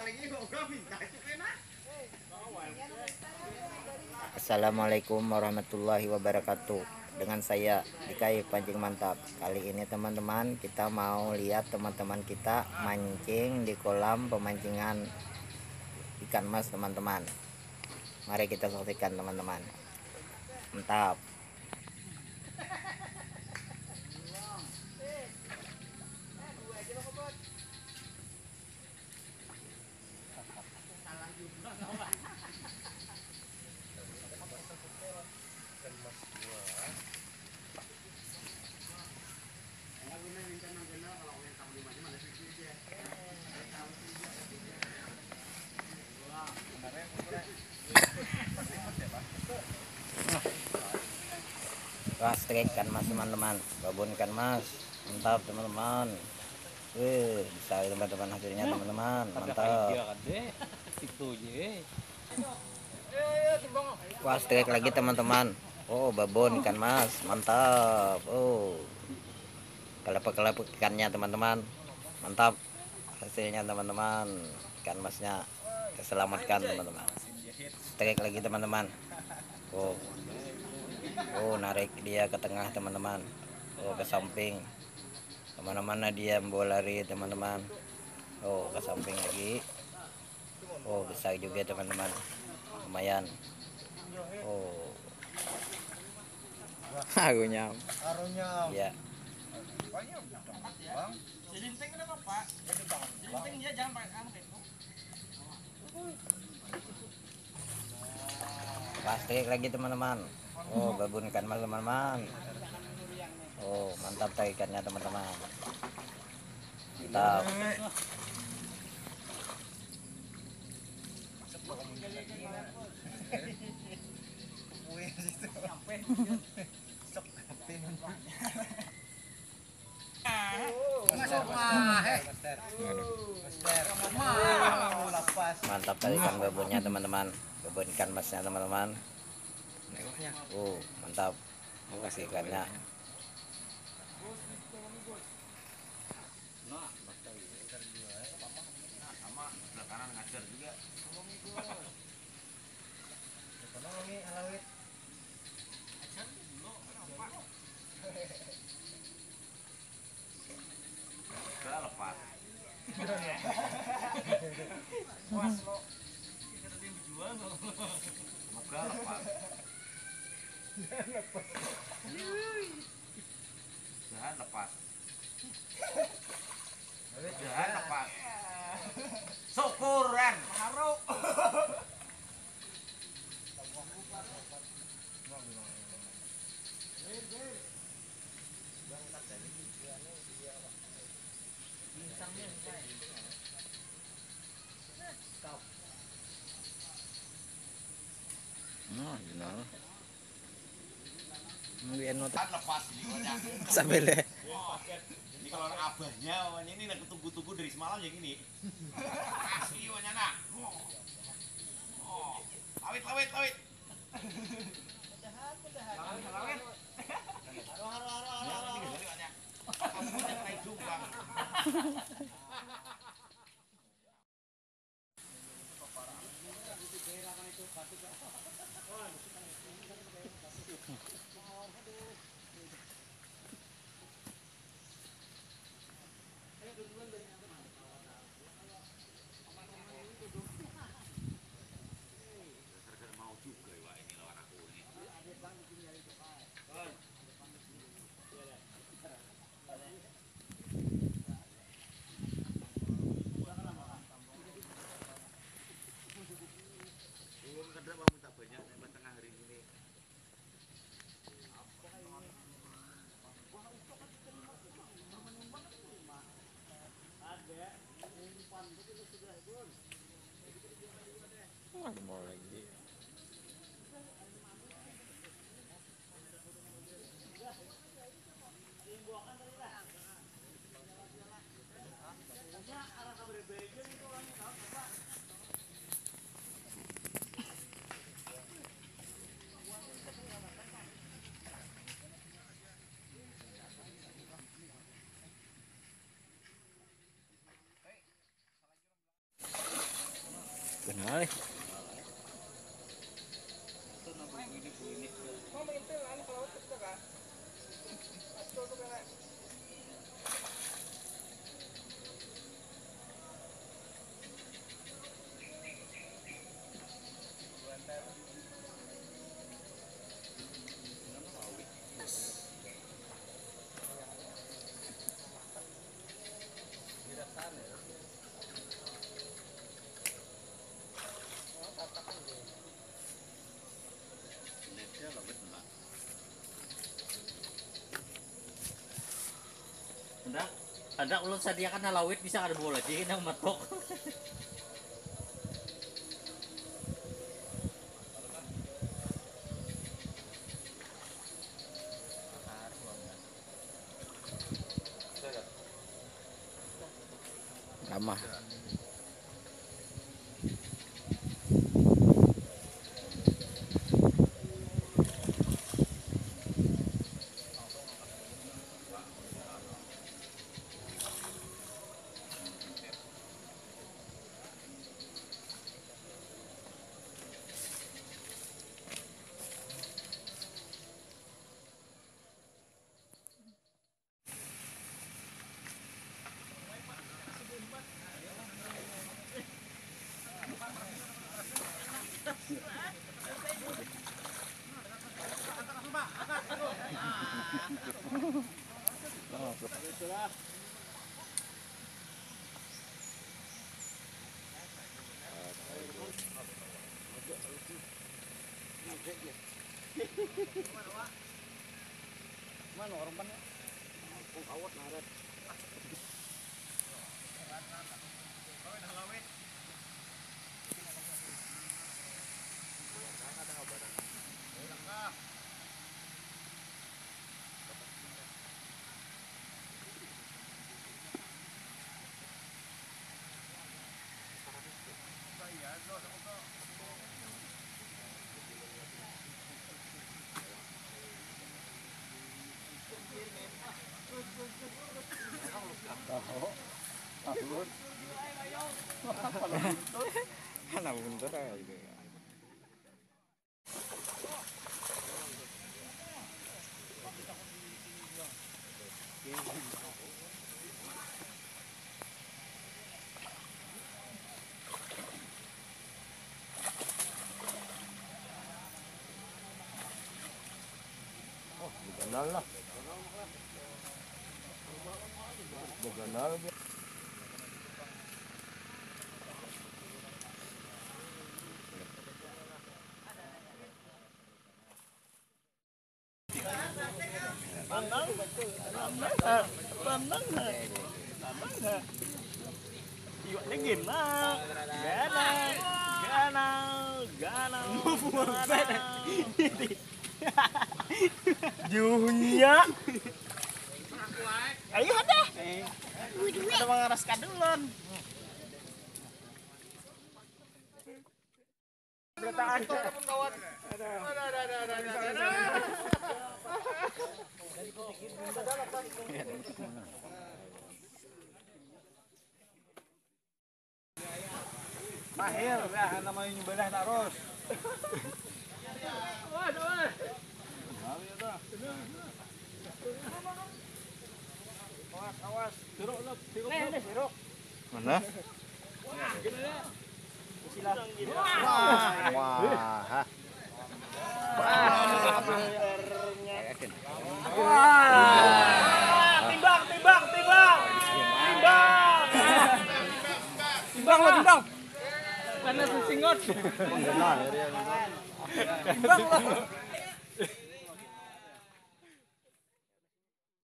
Assalamualaikum warahmatullahi wabarakatuh. Dengan saya Dikai Pancing Mantap. Kali ini teman-teman kita mau lihat teman-teman kita mancing di kolam pemancingan ikan mas teman-teman. Mari kita saksikan teman-teman. Mantap. Strike kan mas teman-teman, babon kan mas, mantap teman-teman. Bisa teman-teman hasilnya teman-teman, mantap. Strike lagi teman-teman. Oh babon ikan mas, mantap. Oh kelapa-kelapa ikannya teman-teman, mantap hasilnya teman-teman. Ikan masnya keselamatkan teman-teman. Strike lagi teman-teman. Oh narik dia ke tengah teman-teman. Oh ke samping, kemana-mana dia membawa lari teman-teman. Oh ke samping lagi. Oh besar juga teman-teman, lumayan. Oh harunya ya. Plastik lagi teman-teman. Oh babon ikan mas teman-teman. Oh mantap tarikannya teman-teman, mantap. Mantap tarikan babonnya teman-teman, babon ikan masnya teman-teman. Oh mantap, makasih ikannya. Jangan lepas. Syukuran haru. Lepas sampai deh. Ini kalau abahnya ini tunggu-tunggu dari semalam yang ini. Asli wanyana. Oh, lawit. Mudahan. Lawit. Kamu kayak jumbang. Mau lagi. Kenal nih. Ada ulun sediakan lawit bisa ada bola jadi nang matok. Ramah. Mana orang banyak? Awat naret. Mana buntut aja. Oh, dikenal lah. Dikenal. Iwaknya gimana? Ganal. Juhnya. Ayo ada. Ada mengaras kadulon. Beletaan kawan. Mahir ya namanya nyobalah terus. Waduh. Awas. Diruk. Mana? Wah. Timbang. Karena sesingot. Timbang.